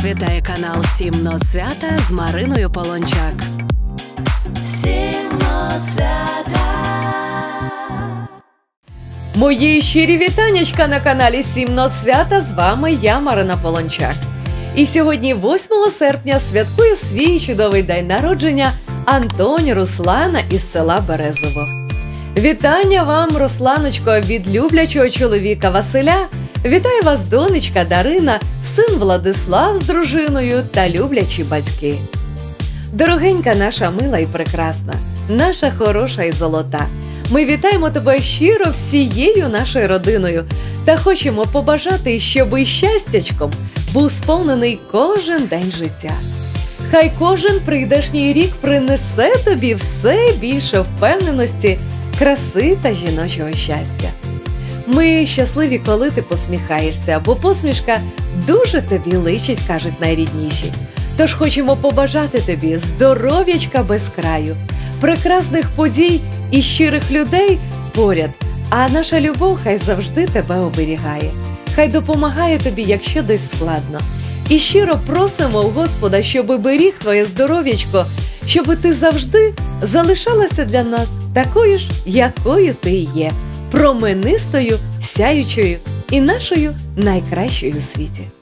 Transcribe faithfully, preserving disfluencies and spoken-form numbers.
Вас вітає канал «Сім нот свята» з Мариною Полончак. «Сім нот свята». Мої щирі вітаннячка на каналі «Сім нот свята», з вами я, Марина Полончак. І сьогодні, восьмого серпня, святкує свій чудовий день народження Антонь Руслана із села Березово. Вітання вам, Русланочко, від люблячого чоловіка Василя. Вітаю вас, донечка Дарина, син Владислав з дружиною та люблячі батьки. Дорогенька наша мила і прекрасна, наша хороша і золота, ми вітаємо тебе щиро всією нашою родиною та хочемо побажати, щоб і щастячком був сповнений кожен день життя. Хай кожен прийдешній рік принесе тобі все більше впевненості, краси та жіночого щастя. Ми щасливі, коли ти посміхаєшся, бо посмішка дуже тобі личить, кажуть найрідніші. Тож хочемо побажати тобі здоров'ячка без краю, прекрасних подій і щирих людей поряд, а наша любов хай завжди тебе оберігає, хай допомагає тобі, якщо десь складно. І щиро просимо у Господа, щоб беріг твоє здоров'ячко, щоб ти завжди залишалася для нас такою ж, якою ти є, променистою, сяючою і нашою найкращою у світі.